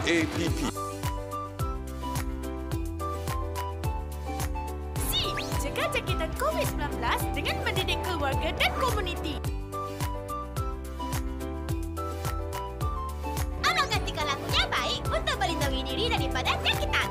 APP. Cegah jangkitan COVID-19 dengan mendidik keluarga dan komuniti. Amalkan tingkah laku yang baik untuk melindungi diri daripada jangkitan.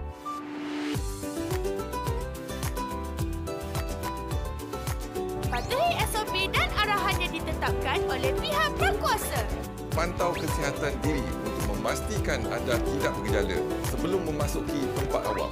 Patuhi SOP dan arahan yang ditetapkan oleh pihak berkuasa. Pantau kesihatan diri untuk memastikan anda tidak bergejala sebelum memasuki tempat awam.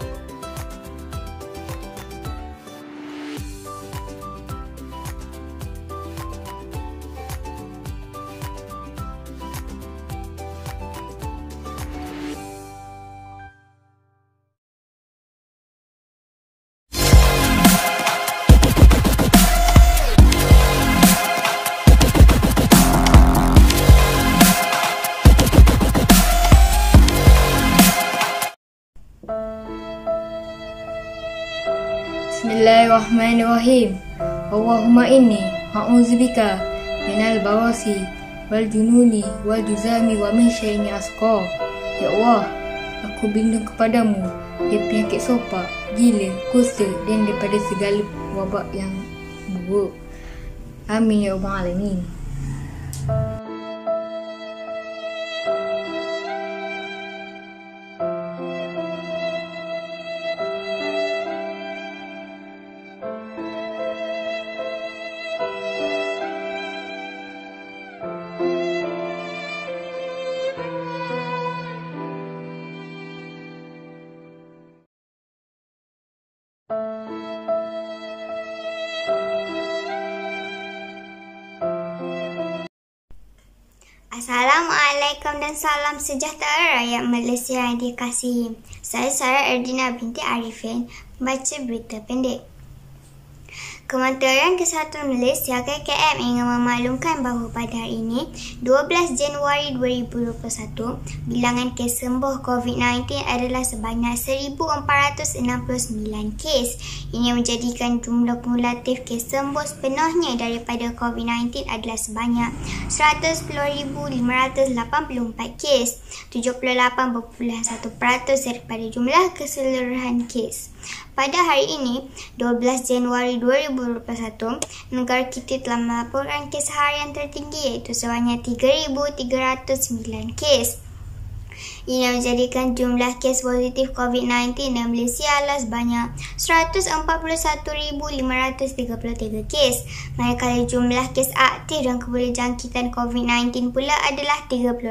Bismillahirrahmanirrahim. Allahumma inni a'udzubika minal bawasi wal jununi wal juzami wa min syai'in asqa. Ya Allah, aku berlindung kepadamu dari penyakit sopak, gila, kusta dan daripada segala wabak yang buruk. Amin ya rabbal alamin. Assalamualaikum dan salam sejahtera rakyat Malaysia yang dikasihi. Saya Sarah Erdina binti Arifin, membaca berita pendek. Kementerian Kesihatan Malaysia KKM ingin memaklumkan bahawa pada hari ini 12 Januari 2021 bilangan kes sembuh COVID-19 adalah sebanyak 1,469 kes. Ini menjadikan jumlah kumulatif kes sembuh sepenuhnya daripada COVID-19 adalah sebanyak 110,584 kes, 78.1% daripada jumlah keseluruhan kes. Pada hari ini, 12 Januari 2021, negara kita telah melaporkan kes harian tertinggi iaitu sebanyak 3,309 kes. Ini menjadikan jumlah kes positif COVID-19 di Malaysia adalah sebanyak 141,533 kes. Manakala jumlah kes aktif dan keboleh jangkitan COVID-19 pula adalah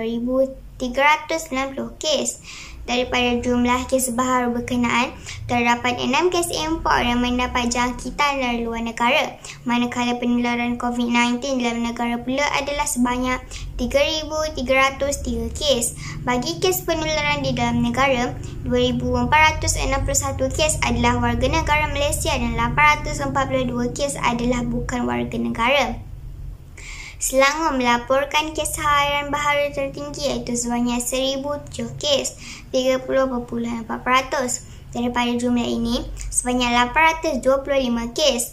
30,390 kes. Daripada jumlah kes baharu berkenaan, terdapat 6 kes import yang mendapat jangkitan dari luar negara. Manakala penularan COVID-19 dalam negara pula adalah sebanyak 3,303 kes. Bagi kes penularan di dalam negara, 2,461 kes adalah warga negara Malaysia dan 842 kes adalah bukan warga negara. Selangor melaporkan kes harian baharu tertinggi iaitu sebanyak 1,007 kes, 30.4%. Daripada jumlah ini, sebanyak 825 kes,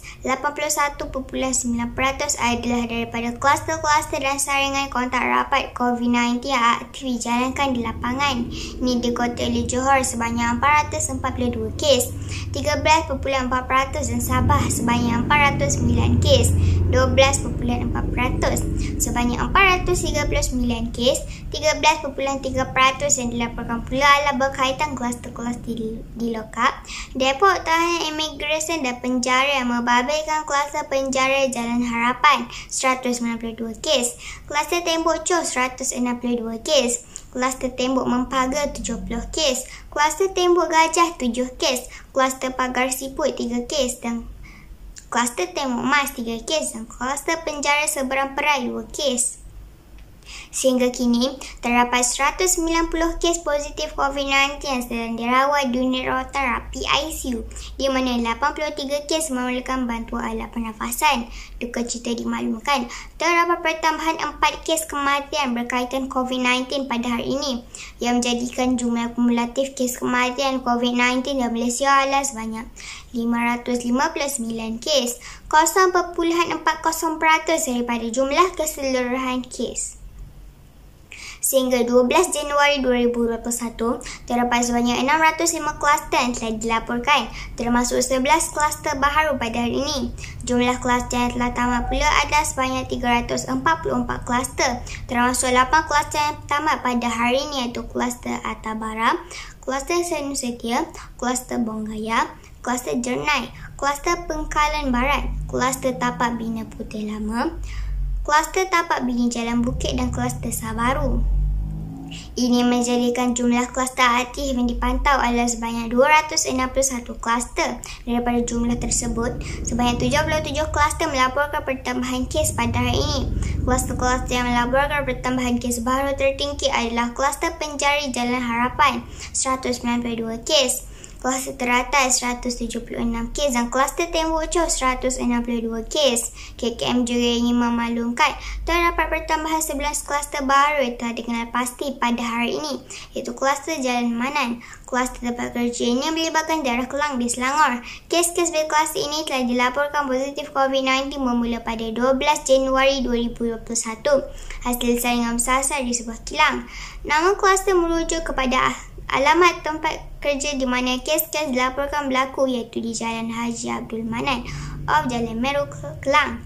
81.9% adalah daripada kluster-kluster dan saringan kontak rapat COVID-19 yang aktif dijalankan di lapangan. Ini di Kota Johor sebanyak 442 kes, 13.4% dan Sabah sebanyak 409 kes, 12.4%. Sebanyak 439 kes, 13.3% yang dilaporkan pula adalah berkaitan kluster-kluster di lokap, Depo Tahanan Imigresen dan Penjara yang membabitkan kluster penjara Jalan Harapan 192 kes, kluster Tembok Chow 162 kes, kluster Tembok Mempaga 70 kes, kluster Tembok Gajah 7 kes, kluster Pagar Siput 3 kes dan kluster Tembok Mas 3 kes dan kluster Penjara Seberang Perai 2 kes. Sehingga kini, terdapat 190 kes positif COVID-19 yang sedang dirawat di unit rawat terapi ICU, di mana 83 kes memerlukan bantuan alat pernafasan. Duka cita dimaklumkan, terdapat pertambahan 4 kes kematian berkaitan COVID-19 pada hari ini, yang menjadikan jumlah kumulatif kes kematian COVID-19 di Malaysia adalah sebanyak 559 kes, 0.40% daripada jumlah keseluruhan kes. Sehingga 12 Januari 2021, terdapat sebanyak 605 kluster yang telah dilaporkan, termasuk 11 kluster baharu pada hari ini. Jumlah kluster yang telah tamat pula adalah sebanyak 344 kluster, termasuk 8 kluster yang tamat pada hari ini, iaitu kluster Atabara, kluster Senusetia, kluster Bonggaya, kluster Jernai, kluster Pengkalan Barat, kluster Tapak Bina Putih Lama, kluster Tapak Bina Jalan Bukit dan kluster Sabaru. Ini menjadikan jumlah kluster aktif yang dipantau adalah sebanyak 261 kluster. Daripada jumlah tersebut, sebanyak 77 kluster melaporkan pertambahan kes pada hari ini. Kluster-kluster yang melaporkan pertambahan kes baru tertinggi adalah kluster Penjari Jalan Harapan, 192 kes. Kluster Teratas 176 kes dan kluster Tembok Chow 162 kes. KKM juga ingin memaklumkan terdapat pertambahan 11 kluster baru yang telah dikenal pasti pada hari ini, iaitu kluster Jalan Manan. Kluster tempat kerja ini melibatkan daerah Kelang di Selangor. Kes-kes berkeluster ini telah dilaporkan positif COVID-19 bermula pada 12 Januari 2021. Hasil saringan bersasar di sebuah kilang. Nama kluster merujuk kepada alamat tempat kerja di mana kes-kes dilaporkan berlaku, iaitu di Jalan Haji Abdul Manan of Jalan Meru, Kelang.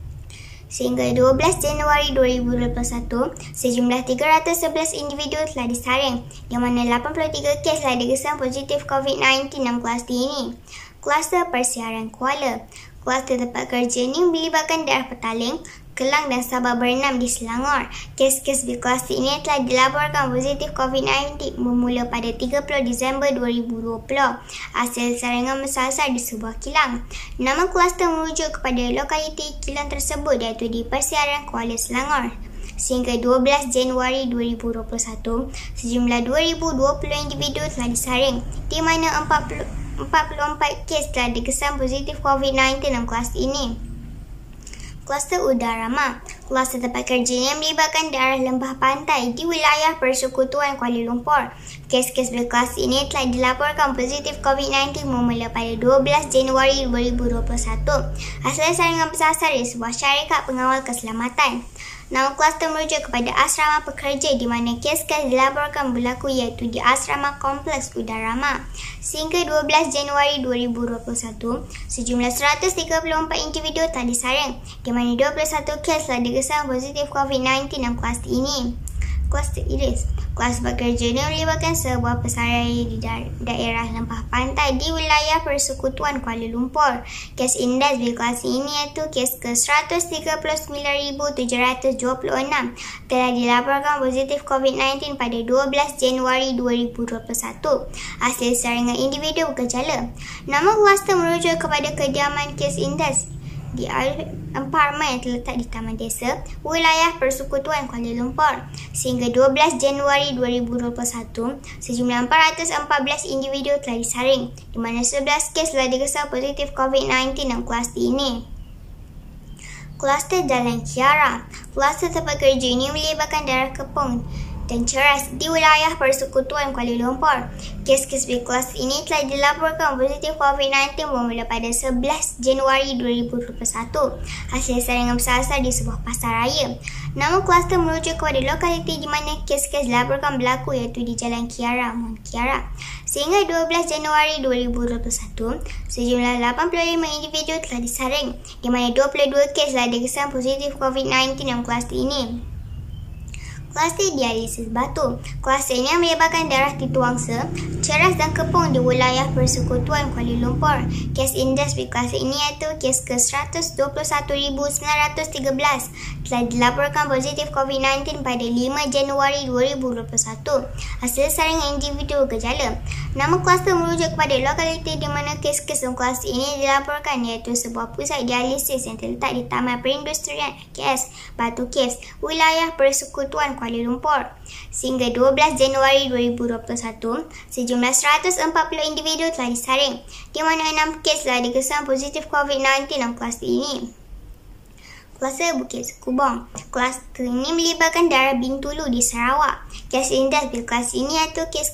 Sehingga 12 Januari 2021, sejumlah 311 individu telah disaring, di mana 83 kes telah dikesan positif COVID-19 dalam kluster ini. Kluster Persiaran Kuala. Kluster tempat kerja ini melibatkan daerah Petaling, Kelang dan Sabah Bernam di Selangor. Kes-kes di kluster ini telah dilaporkan positif COVID-19 bermula pada 30 Disember 2020. Hasil saringan bersasar di sebuah kilang. Nama kluster merujuk kepada lokaliti kilang tersebut, iaitu di Persiaran Kuala, Selangor. Sehingga 12 Januari 2021, sejumlah 2,020 individu telah disaring, di mana 44 kes telah dikesan positif COVID-19 dalam kluster ini. Kluster Udarama. Kluster tempat kerja yang melibatkan daerah lembah pantai di wilayah Persekutuan Kuala Lumpur. Kes-kes berkeluster ini telah dilaporkan positif COVID-19 bermula pada 12 Januari 2021. Hasil saringan bersasar di sebuah syarikat pengawal keselamatan. Nama kluster merujuk kepada asrama pekerja di mana kes-kes dilaporkan berlaku, iaitu di Asrama Kompleks Udarama. Sehingga 12 Januari 2021, sejumlah 134 individu telah disaring, di mana 21 kes telah dikesan positif COVID-19 dalam kluster ini. Kluster Iris. Kluster pekerja ini melibatkan sebuah pesaraya di daerah lembah pantai di wilayah Persekutuan Kuala Lumpur. Kes indes di kluster ini iaitu kes ke-139,726 telah dilaporkan positif COVID-19 pada 12 Januari 2021. Hasil saringan individu bergejala. Nama kluster merujuk kepada kediaman kes indes di apartmen yang terletak di Taman Desa, wilayah Persekutuan Kuala Lumpur. Sehingga 12 Januari 2021, sejumlah 414 individu telah disaring, di mana 11 kes telah dikesan positif COVID-19 dalam kluster ini. Kluster Jalan Kiara. Kluster tempat kerja ini melibatkan daerah Kepong dan Ceras di wilayah Persekutuan Kuala Lumpur. Kes-kes di kluster ini telah dilaporkan positif COVID-19 bermula pada 11 Januari 2021. Hasil saringan bersasar di sebuah pasar raya. Nama kluster merujuk kepada lokaliti di mana kes-kes dilaporkan berlaku, iaitu di Jalan Kiara, Mount Kiara. Sehingga 12 Januari 2021, sejumlah 85 individu telah disaring, di mana 22 kes telah dikesan positif COVID-19 dalam kluster ini. Kluster Dialisis Batu. Kluster ini melibatkan daerah Tituangsa, Ceras dan Kepong di wilayah Persekutuan Kuala Lumpur. Kes indes di kluster ini iaitu kes ke-121,913 telah dilaporkan positif COVID-19 pada 5 Januari 2021. Hasil saringan individu bergejala. Nama kluster merujuk kepada lokaliti di mana kes-kes kluster ini dilaporkan, iaitu sebuah pusat dialisis yang terletak di Taman Perindustrian KS Batu Caves, wilayah Persekutuan Kuala Lumpur. Sehingga 12 Januari 2021, sejumlah 140 individu telah disaring, di mana 6 kes telah dikesan positif COVID-19 dalam kluster ini. Kluster Bukit Sekubong. Kluster ini melibatkan Darah Bintulu di Sarawak. Kes indes bil kelas ini iaitu kes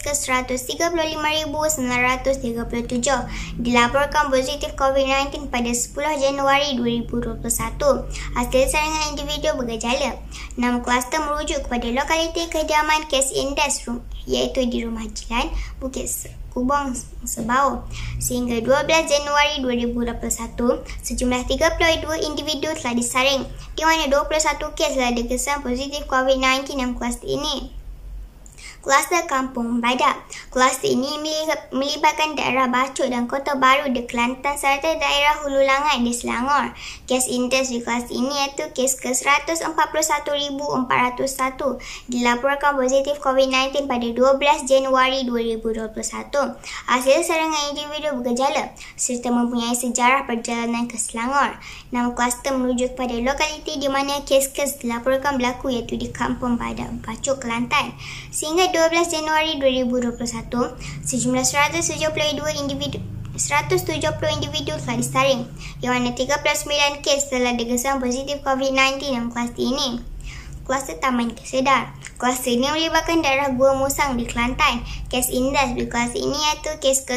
ke-135,937 dilaporkan positif COVID-19 pada 10 Januari 2021. Hasil saringan individu bergejala. 6 kluster merujuk kepada lokaliti kediaman kes indes iaitu di Rumah Jilan, Bukit Sekubong, Sebau. Sehingga 12 Januari 2021, sejumlah 32 individu telah disaring, di mana 21 kes telah dikesan positif COVID-19 dalam kluster ini. Kluster Kampung Badak. Kluster ini melibatkan daerah Bacok dan Kota Baru di Kelantan serta daerah Hulu Langat di Selangor. Kes indes di kluster ini iaitu kes ke-141,401 dilaporkan positif COVID-19 pada 12 Januari 2021. Hasil saringan individu bergejala serta mempunyai sejarah perjalanan ke Selangor. 6 kluster merujuk pada lokaliti di mana kes-kes dilaporkan berlaku iaitu di Kampung Badak, Bacok, Kelantan. Sehingga 12 Januari 2021, sejumlah 170 individu telah disaring, di mana 39 kes telah dikesan positif COVID-19 dalam kluster ini. Kluster Taman Kesedar. Kluster ini melibatkan daerah Gua Musang di Kelantan. Kes indes di kluster ini iaitu kes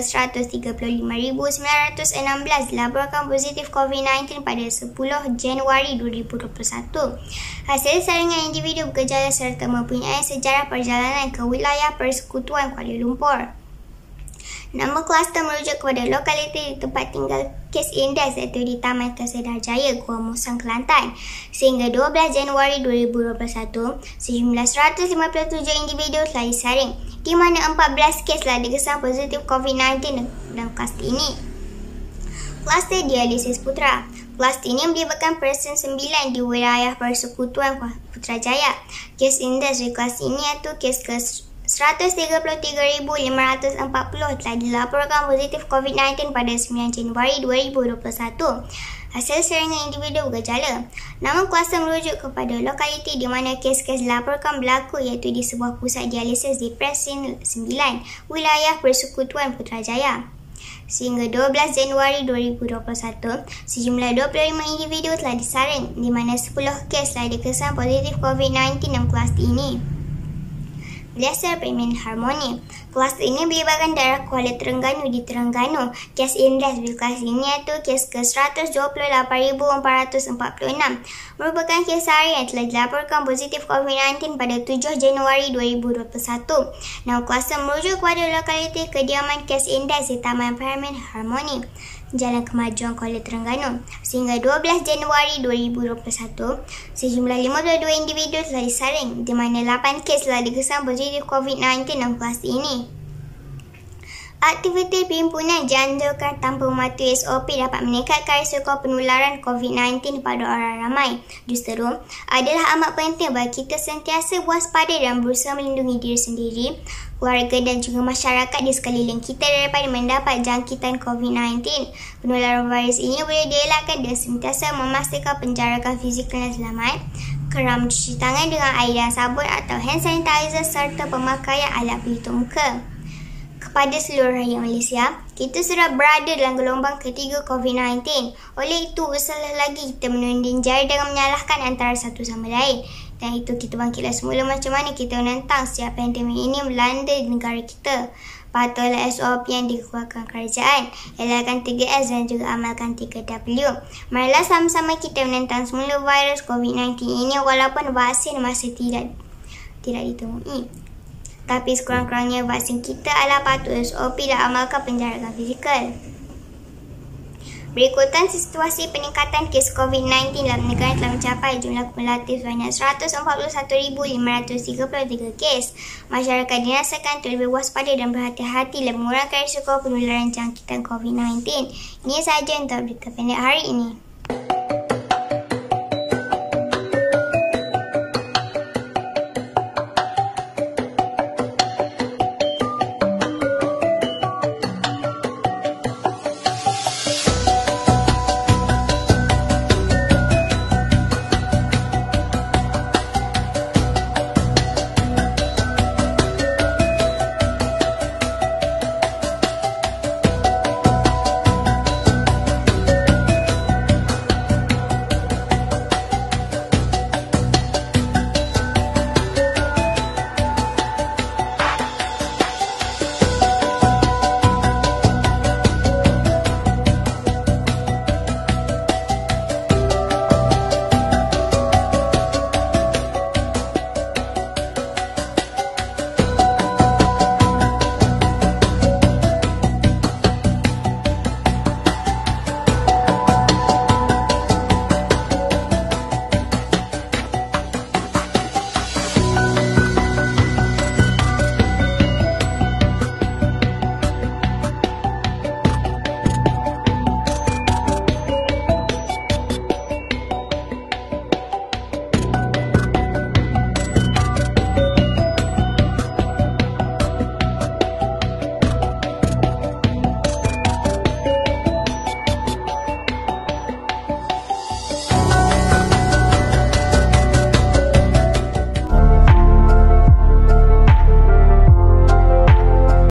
ke-135,916 dilaporkan positif COVID-19 pada 10 Januari 2021. Hasil saringan individu bergejala serta mempunyai sejarah perjalanan ke wilayah Persekutuan Kuala Lumpur. Nama kluster merujuk kepada lokaliti di tempat tinggal kes indes iaitu di Taman Kesedar Jaya, Gua Musang, Kelantan. Sehingga 12 Januari 2021, sejumlah 157 individu telah disaring, di mana 14 kes telah dikesan positif COVID-19 dalam kluster ini. Kluster Dialisis Putra. Kluster ini melibatkan person 9 di wilayah Persekutuan Putrajaya. Kes indes di kluster ini iaitu kes ke-133,540 telah dilaporkan positif COVID-19 pada 9 Januari 2021. Hasil saringan individu bergejala. Nama kluster merujuk kepada lokaliti di mana kes-kes dilaporkan berlaku iaitu di sebuah pusat dialisis di Presin 9, wilayah Persekutuan Putrajaya. Sehingga 12 Januari 2021, sejumlah 25 individu telah disaring, di mana 10 kes telah dikesan positif COVID-19 dalam kluster ini. Kluster Permen Harmoni. Kluster ini melibatkan daerah Kuala Terengganu di Terengganu. Kes indes di kluster ini iaitu kes ke-128,446 merupakan kes hari yang telah dilaporkan positif COVID-19 pada 7 Januari 2021. Nama kluster merujuk kepada lokaliti kediaman kes indes di Taman Permen Harmoni, Jalan Kemajuan, Kuala Terengganu. Sehingga 12 Januari 2021, sejumlah 52 individu telah disaring, di mana 8 kes telah dikesan positif COVID-19 dalam kluster ini. Aktiviti perhimpunan dianjurkan tanpa mematuhi SOP dapat meningkatkan risiko penularan COVID-19 pada orang ramai. Justeru, adalah amat penting bagi kita sentiasa waspada dan berusaha melindungi diri sendiri, keluarga dan juga masyarakat di sekeliling kita daripada mendapat jangkitan COVID-19. Penularan virus ini boleh dielakkan dengan sentiasa memastikan penjarakan fizikal dan selamat, kerap mencuci tangan dengan air dan sabun atau hand sanitizer serta pemakaian alat pelitup muka. Kepada seluruh rakyat Malaysia, kita sudah berada dalam gelombang ketiga COVID-19. Oleh itu, usahalah lagi kita menunding jari dengan menyalahkan antara satu sama lain. Dan itu kita bangkitlah semula macam mana kita menentang setiap pandemik ini melanda negara kita. Patuhlah SOP yang dikeluarkan kerajaan. Elakkan 3S dan juga amalkan 3W. Marilah sama-sama kita menentang semula virus COVID-19 ini walaupun vaksin masih tidak ditemui. Tapi sekurang-kurangnya vaksin kita adalah patuh SOP dan amalkan penjarakan fizikal. Berikutan situasi peningkatan kes COVID-19 dalam negara telah mencapai jumlah kumulatif sebanyak 141,533 kes. Masyarakat dinasihatkan untuk lebih waspada dan berhati-hati dalam mengurangkan risiko penularan jangkitan COVID-19. Ini sahaja untuk berita pendek hari ini.